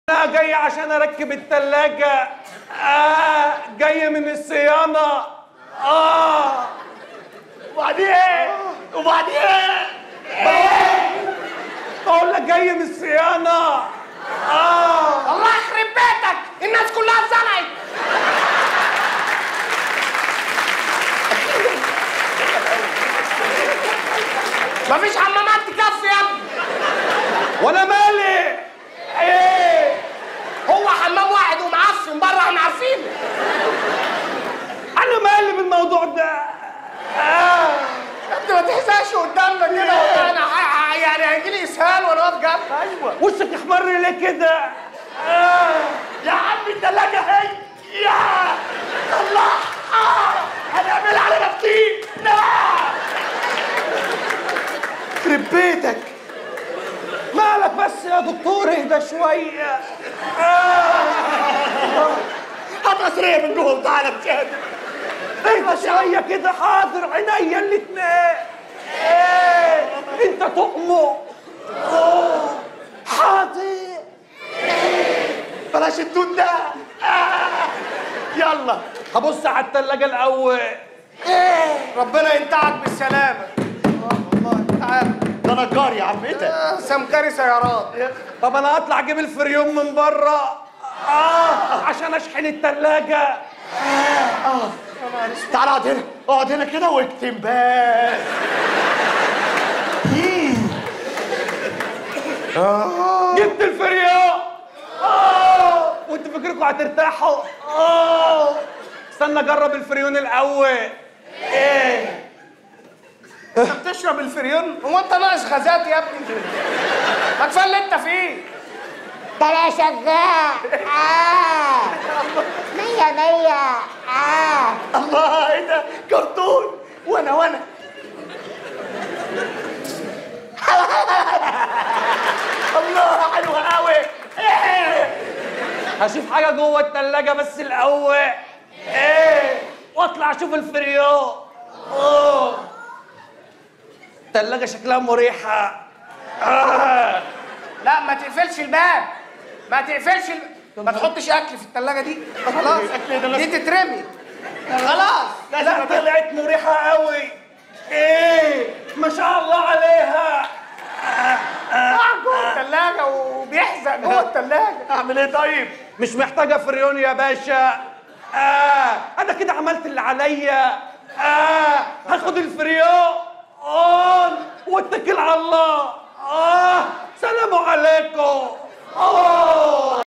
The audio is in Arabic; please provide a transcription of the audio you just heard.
أنا جاي عشان أركب التلاجة. جاي من الصيانة. وبعدين وبعدين بقول لك جاي من الصيانة. الله يخرب بيتك، الناس كلها اتزنقت. مفيش حمامات تكفي يا ابني. وأنا مالي؟ هو حمام واحد ومعفن بره، احنا عارفين. أنا مالي بالموضوع ده؟ انت ما تحزقش قدامنا كده. انا يعني هيجي لي اسهال وانا واقف جنبك. ايوه. وشك احمر ليه كده؟ يا عم التلاجة هي. يا الله. هنعمل على نفسي. لا يخرب بيتك. مالك بس يا دكتور؟ اهدى شوية. هات قصرية من جوه وتعالى بجد. اهدى شوية كده. حاضر، عينيا الاتنين. انت تؤمر. حاضر. بلاش الدود ده. يلا هبص على التلاجة الأول. ربنا ينتعك بالسلامة. والله تعالى. ده نجار يا عم. ايه ده؟ سمكري سيارات. طب أنا هطلع أجيب الفريون من بره. عشان أشحن التلاجة. تعالى اقعد هنا، اقعد هنا كده واكتم بس. جبت الفريون. وانتوا فكركم هترتاحوا؟ استنى اجرب الفريون الاول. انت بتشرب الفريون؟ هو انت ناقص غازات يا ابني؟ ما كفايه اللي انت فيه. ده انا شغال. مية مية. الله، ايه ده؟ كرتون. وانا الله حلوه قوي. هشوف حاجه جوه التلاجة بس الاول. واطلع اشوف الفريون. التلاجة شكلها مريحه. لا ما تقفلش الباب، ما تقفلش ما تحطش اكل في الثلاجه دي. خلاص دي تترمي. خلاص. لا طلعت مريحه قوي. ما شاء الله عليها. جوه الثلاجه وبيحزق جوه الثلاجه. اعمل ايه طيب؟ مش محتاجه فريون يا باشا. انا كده عملت اللي عليا. هاخد الفريون واتكل على الله. سلام عليكم.